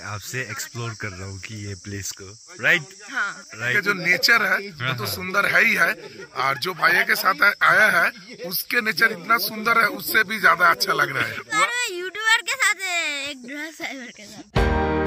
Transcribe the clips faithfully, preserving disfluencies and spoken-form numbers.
आपसे एक्सप्लोर कर रहा हूँ कि ये प्लेस को, राइट? हाँ। राइट। जो नेचर है वो तो सुंदर है ही है, और जो भैया के साथ आया है उसके नेचर इतना सुंदर है, उससे भी ज्यादा अच्छा लग रहा है। यूट्यूबर के साथ एक ड्राइवर के साथ।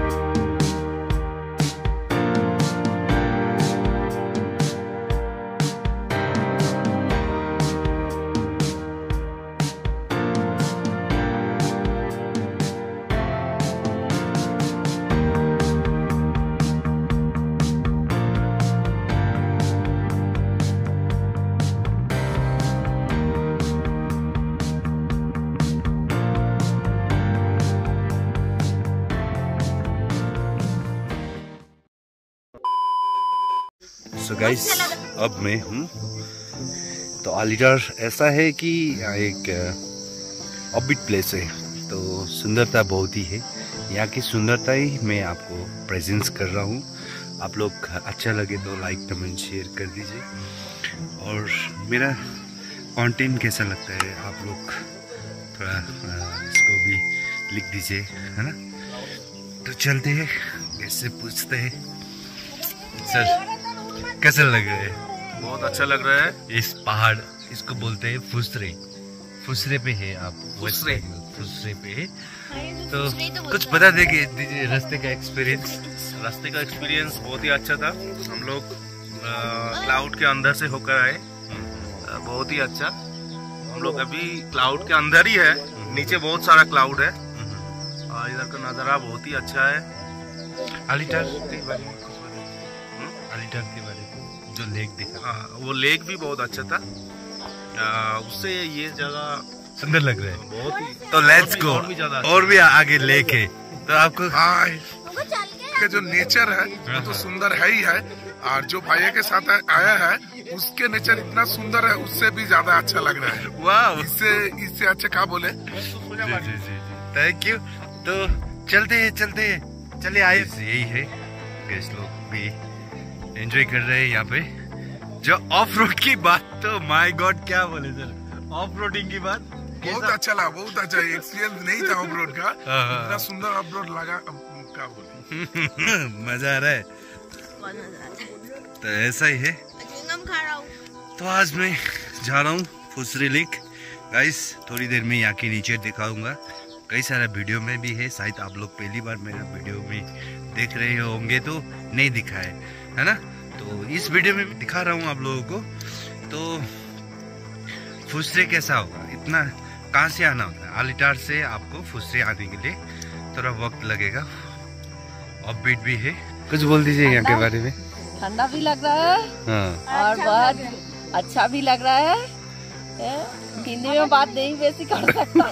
सो गाइस, अब मैं हूँ तो अलीगढ़ ऐसा है कि यहाँ एक ऑबिट प्लेस है, तो सुंदरता बहुत ही है। यहाँ की सुंदरता ही मैं आपको प्रेजेंस कर रहा हूँ। आप लोग अच्छा लगे तो लाइक कमेंट शेयर कर दीजिए, और मेरा कंटेंट कैसा लगता है आप लोग थोड़ा इसको भी लिख दीजिए, है ना? तो चलते हैं, कैसे पूछते हैं सर, कैसा लग रहा है? बहुत अच्छा लग रहा है। इस पहाड़, इसको बोलते हैं फुसरे। फुसरे पे है आप, फुसरे फुसरे पे है। तो कुछ बता देंगे दीजिए रास्ते का एक्सपीरियंस। रास्ते का एक्सपीरियंस बहुत ही अच्छा था। हम लोग क्लाउड के अंदर से होकर आए, बहुत ही अच्छा। हम लोग अभी क्लाउड के अंदर ही है, नीचे बहुत सारा क्लाउड है, और इधर का नज़ारा बहुत ही अच्छा है। अलीगढ़ के बारे में कुछ बताइए, अलीगढ़ के बारे में जो लेक दिखा। हाँ, वो लेक भी बहुत अच्छा था, उससे ये जगह सुंदर लग रहा है बहुत ही। तो लेट्स गो, और भी ज्यादा और भी आगे लेक है, तो आपको हाँ के जो नेचर है वो तो सुंदर है ही है, और जो भैया के साथ आया है उसके नेचर इतना सुंदर है, उससे भी ज्यादा अच्छा लग रहा है। वाह, इससे इससे अच्छा क्या बोले। जी जी जी, थैंक यू। तो चलते हैं चलते हैं चलिए आए। यही है, गेस्ट लोग भी एंजॉय कर रहे हैं यहाँ पे। जो ऑफ रोड की बात, तो माय गॉड क्या बोले सर, ऑफ रोडिंग की बात बहुत अच्छा लगा, बहुत अच्छा एक्सपीरियंस नहीं था ऑफ रोड का, इतना सुंदर ऑफ रोड लगा, क्या बोले। मजा आ रहा है, तो ऐसा ही है। तो आज मैं जा रहा हूँ फुसरी लेक। गाइस, थोड़ी देर में यहाँ के नीचे दिखाऊंगा, कई सारा वीडियो में भी है, शायद आप लोग पहली बार मेरा वीडियो में देख रहे होंगे तो नहीं दिखा है, है ना? तो इस वीडियो में दिखा रहा हूँ आप लोगों को। तो फुसरे कैसा होगा, इतना कहाँ से आना होता है? अलीगढ़ से आपको फुसरे आने के लिए थोड़ा वक्त लगेगा, ऑफबीट भी है। कुछ बोल दीजिए यहाँ के बारे में। ठंडा भी लग रहा है, हाँ। और बहुत अच्छा भी लग रहा है। हिंदी में बात नहीं वैसी कर सकता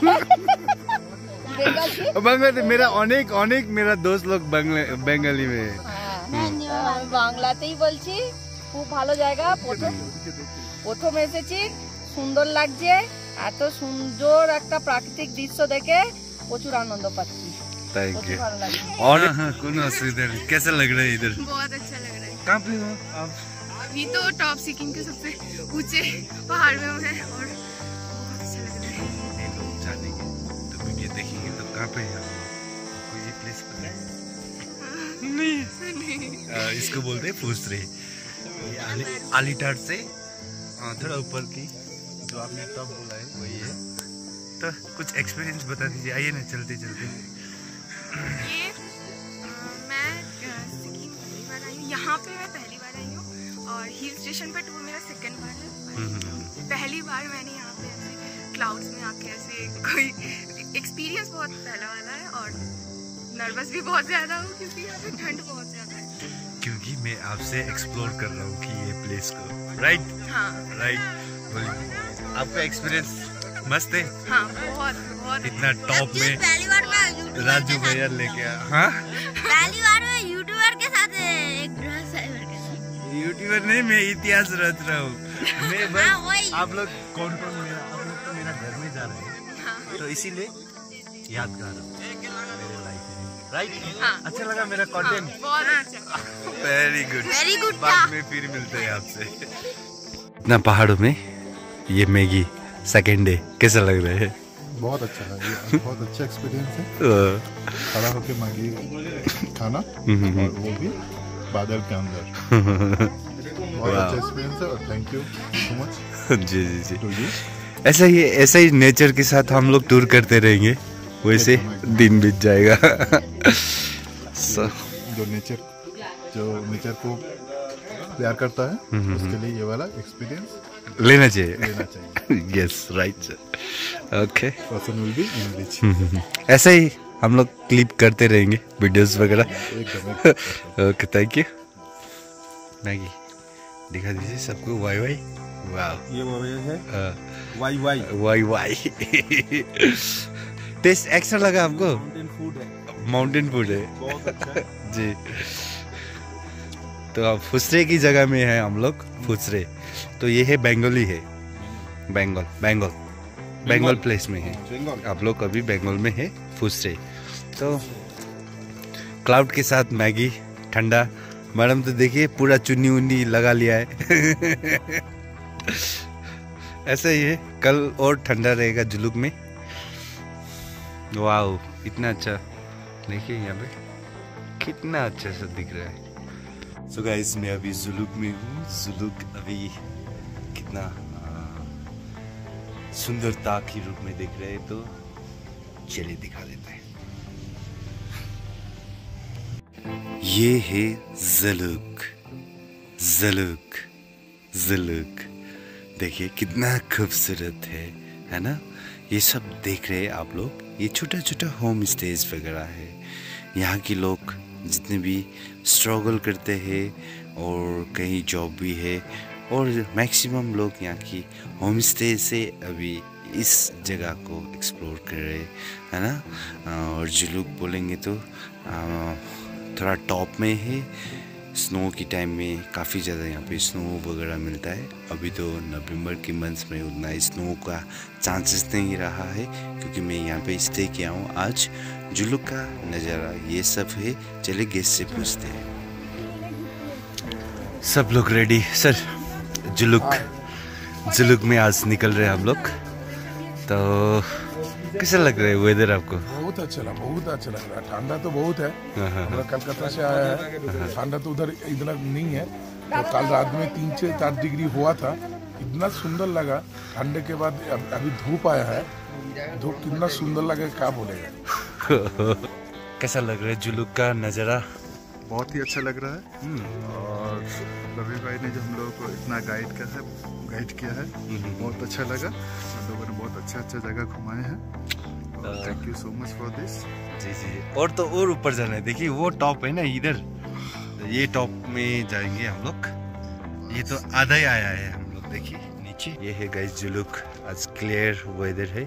बंगाली मेरा अनेक अनेक मेरा दोस्त लोग बेंगाली में বাংলাতেই বলছি। খুব ভালো জায়গা, প্রথম প্রথম এসেছি, সুন্দর লাগছে। এত সুন্দর একটা প্রাকৃতিক দৃশ্য দেখে প্রচুর আনন্দ পাচ্ছি। Thank you. और हाँ, कौन असुविधा नहीं, कैसा लग रहा है इधर? बहुत अच्छा लग रहा है। कहाँ पे हो आप? अभी तो टॉप सिक्किम के सबसे ऊंचे पहाड़ में हैं, और बहुत अच्छा लग रहा है। लोग जानेंगे तो वीडियो देखेंगे तो कहाँ पे है आपको ये प्लेस पता है? नहीं, नहीं। इसको बोलते हैं फुसरे। अलीगढ़ से थोड़ा ऊपर की जो आपने टॉप बोला है वही है। तो कुछ एक्सपीरियंस बता दीजिए, आइए ना चलते चलते। ये मैं सिक्किम पहली बार आई हूँ, यहाँ पे मैं पहली बार आई हूँ, और हिल स्टेशन पे टूर मेरा सेकंड बार है। पहली बार मैंने यहाँ पे ऐसे क्लाउड्स में आके ऐसे कोई एक्सपीरियंस बहुत पहला वाला है, और नर्वस भी बहुत ज्यादा हूँ क्योंकि यहाँ पे ठंड बहुत ज्यादा है। क्योंकि मैं आपसे एक्सप्लोर कर रहा हूँ कि ये प्लेस को, राइट? हाँ, राइट। बोलिए, आपका एक्सपीरियंस मस्त है? हाँ, बहुत बहुत। इतना टॉप में पहली बार मैं राजू भैया लेके आया। हाँ, पहली बार मैं यूट्यूबर के साथ एक ड्राइवर के साथ। यूट्यूबर नहीं, मैं इतिहास रच रहा हूँ। मैं बस हाँ, आप लोग कौन कौन मेरा आप लोग तो मेरा घर में जा रहे हैं, हाँ। तो इसीलिए यादगार मेरे लाइफ में, राइट? हाँ। अच्छा लगा मेरा कंटेंट? बहुत अच्छा। Very good, very good. बाद में फिर मिलते हैं आपसे। इतना पहाड़ों में ये मैगी सेकेंड डे कैसा लग रहा है? बहुत अच्छा है, ये बहुत अच्छा एक्सपीरियंस है। खड़ा होके मैगी खाना और वो भी बादल के अंदर, बहुत अच्छा एक्सपीरियंस है। और थैंक यू सो मच जी जी जी। To you. ऐसा ही ऐसा ही नेचर के साथ हम लोग टूर करते रहेंगे, वैसे दिन बीत जाएगा। so, जो नेचर जो नेचर को प्यार करता है उसके लिए ये वाला एक्सपीरियंस लेना चाहिए। लेना चाहिए। Yes right sir. Okay, person will be English. ऐसा ही हम लोग क्लिप करते रहेंगे वीडियोस वगैरह। एकदम ओके थैंक यू। मैगी दिखा दीजिए सबको। वाई वाई। वाह, ये वो है वाई वाई वाई वाई। टेस्ट एक्स्ट्रा लगा हमको। माउंटेन फूड है, माउंटेन फूड है बहुत अच्छा है। जी। तो अब फुसरे की जगह में है हम लोग। फुसरे तो ये है बंगाली है, बंगाल बंगाल बंगाल प्लेस में है। बंगाल आप लोग अभी बंगाल में है फुसरे। तो क्लाउड के साथ मैगी ठंडा। मैडम तो देखिए पूरा चुन्नी उन्नी लगा लिया है। ऐसा ही है, कल और ठंडा रहेगा जुलूक में। वाओ इतना अच्छा, देखिए यहाँ पे कितना अच्छा सा दिख रहा है। सो so गाइस मैं अभी जुलूक में हूँ। जुलूक अभी कितना आ, सुंदरता के रूप में दिख रहे हैं, तो चलिए दिखा देते हैं। ये है जुलूक, जुलूक, जुलूक। देखिए कितना खूबसूरत है, है ना। ये सब देख रहे हैं आप लोग, ये छोटा छोटा होम स्टेज वगैरह है। यहाँ के लोग जितने भी स्ट्रगल करते हैं और कहीं जॉब भी है, और मैक्सिमम लोग यहाँ की होम स्टे से अभी इस जगह को एक्सप्लोर कर रहे हैं, है ना। और जुलूक बोलेंगे तो आ, थोड़ा टॉप में है। स्नो की टाइम में काफ़ी ज़्यादा यहाँ पे स्नो वगैरह मिलता है। अभी तो नवंबर के मंथ में उतना स्नो का चांसेस नहीं रहा है, क्योंकि मैं यहाँ पे स्टे किया हूँ आज। जुलूक का नज़ारा ये सब है। चलिए गेस्ट से पूछते हैं। सब लोग रेडी सर? जुलूक जुलूक में आज निकल रहे हैं हम लोग। तो कैसा लग रहा है वेदर आपको? बहुत अच्छा लगा, बहुत अच्छा लग रहा है। ठंडा तो बहुत है, हमारा कलकत्ता से आया है, ठंडा तो उधर इधर नहीं है। तो कल रात में तीन से चार डिग्री हुआ था, इतना सुंदर लगा। ठंडे के बाद अभी धूप आया है, धूप कितना सुंदर लगे क्या बोलेगा। कैसा लग रहा है जुलूक का नज़ारा? बहुत ही अच्छा लग रहा है। और रवि भाई ने जो हम लोगों को इतना गाइड किया है गाइड किया है बहुत अच्छा लगा। हम लोगों ने बहुत अच्छा अच्छा जगह घुमाए हैं। Thank you so much for this. जी जी। और तो और ऊपर जाना है, देखिए वो टॉप है ना इधर, ये टॉप में जाएंगे हम लोग। ये तो आधा ही आया है हम लोग, देखिए नीचे। ये है गाइस जुलूक, आज क्लियर वेदर है।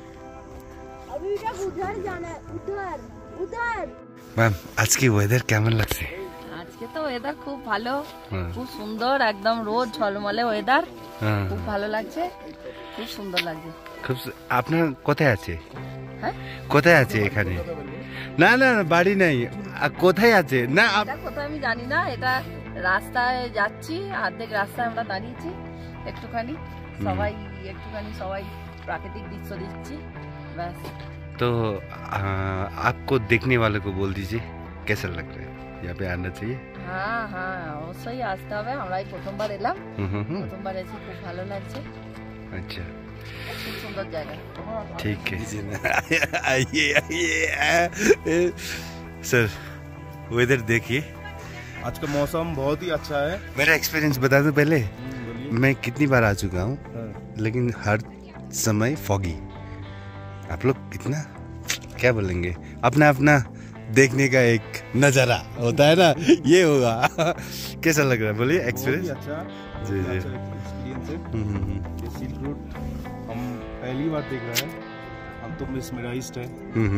अभी तक उधर जाना है, उधर उधर। मैम आज की वेदर কেমন লাগছে? আজকে তো ওয়েদার খুব ভালো, খুব সুন্দর, একদম রোদ ঝলমলে ওয়েদার, খুব ভালো লাগছে, খুব সুন্দর লাগছে। খুব। আপনার কোথায় আছে? হ্যাঁ কোথায় আছে এখানে? না না না বাড়ি নাই, কোথায় আছে? না এটা কোথায় আমি জানি না। এটা রাস্তায় যাচ্ছি, অর্ধেক রাস্তায় আমরা দাঁড়িয়েছি একটুখানি, সবাই একটুখানি সবাই প্রাকৃতিক দৃশ্য দেখছি, ব্যাস। तो आ, आपको देखने वाले को बोल दीजिए कैसा लग रहा है, यहाँ पे आना चाहिए। হ্যাঁ হ্যাঁ অবশ্যই আসতে হবে। আমরাই প্রথমবার এলাম, প্রথমবার এসে খুব ভালো লাগছে। अच्छा খুব সুন্দর জায়গা। ठीक है। आइए आइए सर, वेदर देखिए। आज का मौसम बहुत ही अच्छा है। मेरा एक्सपीरियंस बता दूं पहले, मैं कितनी बार आ चुका हूँ, लेकिन हर समय फॉगी। आप लोग इतना क्या बोलेंगे, अपना अपना देखने का एक नज़ारा होता है ना, ये होगा। कैसा लग रहा है बोलिए एक्सपीरियंस? अच्छा जी जी। एक्सपीरियंस है। ये सिल्क रूट हम पहली बार देख रहे हैं। हम तो मिसमराइज्ड है,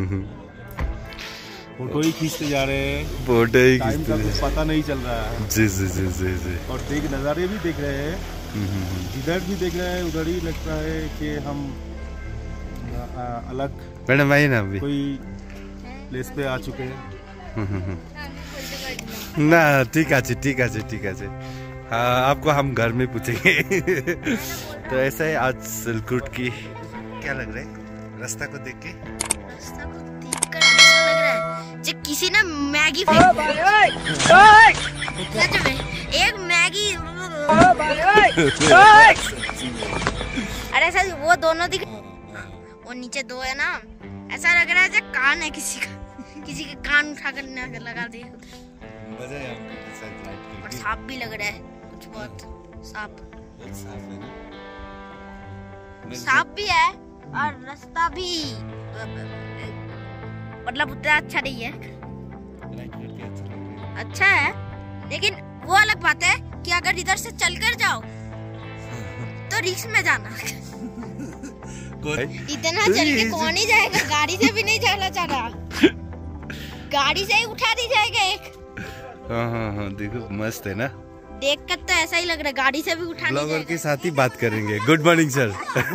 फोटो ही खींचते जा रहे हैं, फोटो ही टाइम का कुछ पता नहीं चल रहा है। जी जी जी जी जी। और देख नज़ारे भी देख रहे हैं, जिधर भी देख रहे हैं उधर ही लगता है कि हम आ, अलग मैडम आइए ना अभी। कोई प्लेस पे आ चुके हैं। ना ठीक है ठीक है ठीक है। हाँ आपको हम घर में पूछेंगे। तो ऐसा है आज सिल्क रूट की क्या लग रहा है, रास्ता को देख के रास्ता को देखकर ऐसा लग रहा है जब किसी ने मैगी फेंक सच में एक मैगी। अरे सर वो दोनों दिख, वो नीचे दो है ना, ऐसा लग रहा है जब कान है किसी का, किसी के कान उठा कर लगा दे। और सांप भी लग रहा है कुछ बहुत, सांप सांप भी है और रास्ता भी मतलब उतना अच्छा नहीं है, अच्छा है लेकिन वो अलग बात है कि अगर इधर से चलकर जाओ तो रिक्स में जाना। इतना चल के कौन ही जाएगा, गाड़ी से भी नहीं जाना चाह रहा, गाड़ी से ही उठा दी जाएगा एक। हाँ हाँ हाँ देखो मस्त है ना, देखकर तो ऐसा ही लग रहा है गाड़ी से भी उठा ब्लॉगर के साथ ही बात करेंगे। Good morning sir.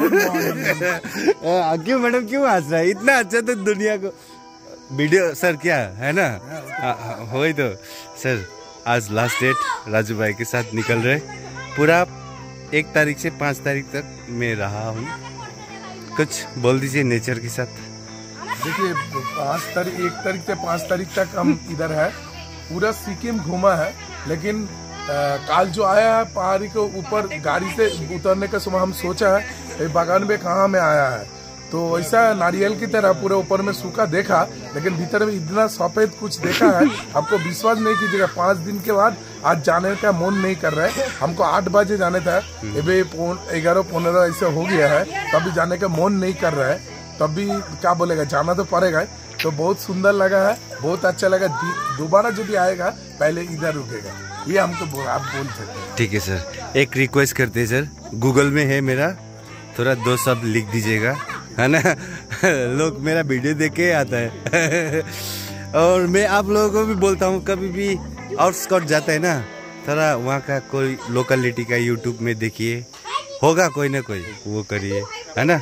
क्यों मैडम क्यों हंस रहा है, इतना अच्छा तो दुनिया को वीडियो सर क्या है ना, हो ही तो सर। आज लास्ट डेट राजू भाई के साथ निकल रहे, पूरा एक तारीख से पाँच तारीख तक मैं रहा हूँ। कुछ बोल दीजिए नेचर के साथ। देखिए पाँच तारीख एक तारीख से पाँच तारीख तक हम इधर है, पूरा सिक्किम घूमा है, लेकिन आ, काल जो आया है पहाड़ी के ऊपर गाड़ी से उतरने का समय हम सोचा है ये बागान में कहाँ में आया है, तो ऐसा नारियल की तरह पूरे ऊपर में सूखा देखा, लेकिन भीतर में इतना सफेद कुछ देखा है आपको विश्वास नहीं कीजिएगा। पाँच दिन के बाद आज जाने का मन नहीं कर रहा है, हमको आठ बजे जाने था, अभी ग्यारह पंद्रह ऐसे हो गया है, तभी जाने का मन नहीं कर रहा है, तभी क्या बोलेगा जाना तो पड़ेगा। तो बहुत सुंदर लगा है, बहुत अच्छा लगा, दोबारा यदि आएगा पहले इधर रुकेगा, ये हमको आप बोल सकते हैं। ठीक है सर, एक रिक्वेस्ट करते हैं सर, गूगल में है मेरा, थोड़ा दो शब्द लिख दीजिएगा है ना। लोग मेरा वीडियो देख के आता है। और मैं आप लोगों को भी बोलता हूँ कभी भी आउटस्कॉट जाता है ना, थोड़ा वहाँ का कोई लोकेलिटी का यूट्यूब में देखिए, होगा कोई ना कोई, वो करिए है ना।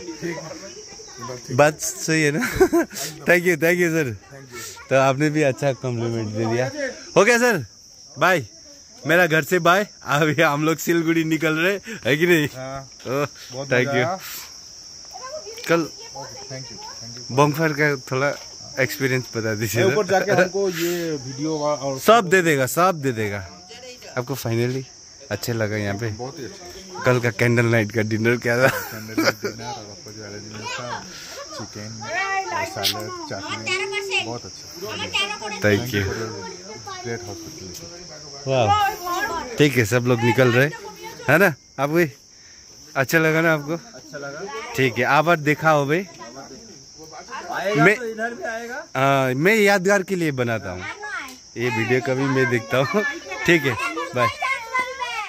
बात सही है ना। Thank you thank you sir, तो आपने भी अच्छा कॉम्प्लीमेंट दे दिया। हो गया सर, बाय, मेरा घर से बाय। अभी हम लोग सिलगुड़ी निकल रहे है कि नहीं। Thank you. कल बॉन्फायर का थोड़ा एक्सपीरियंस बता दीजिए। ऊपर जाके हमको ये वीडियो और सब दे देगा, सब दे देगा आपको। फाइनली अच्छे लगा यहाँ पे। बहुत ही अच्छा। कल का कैंडल नाइट का डिनर क्या था? कैंडल नाइट डिनर और अपोजिट वाला डिनर था, चिकन, सैलड, चटनी, बहुत अच्छा। Thank you. Great hospital. वाह, ठीक है, सब लोग निकल रहे है ना। आपको अच्छा लगा ना? आपको अच्छा लगा? ठीक है, आबाद देखा हो भाई। मैं तो इधर भी आएगा। आ, मैं यादगार के लिए बनाता हूँ ये वीडियो, कभी मैं देखता हूँ। ठीक है, बाय।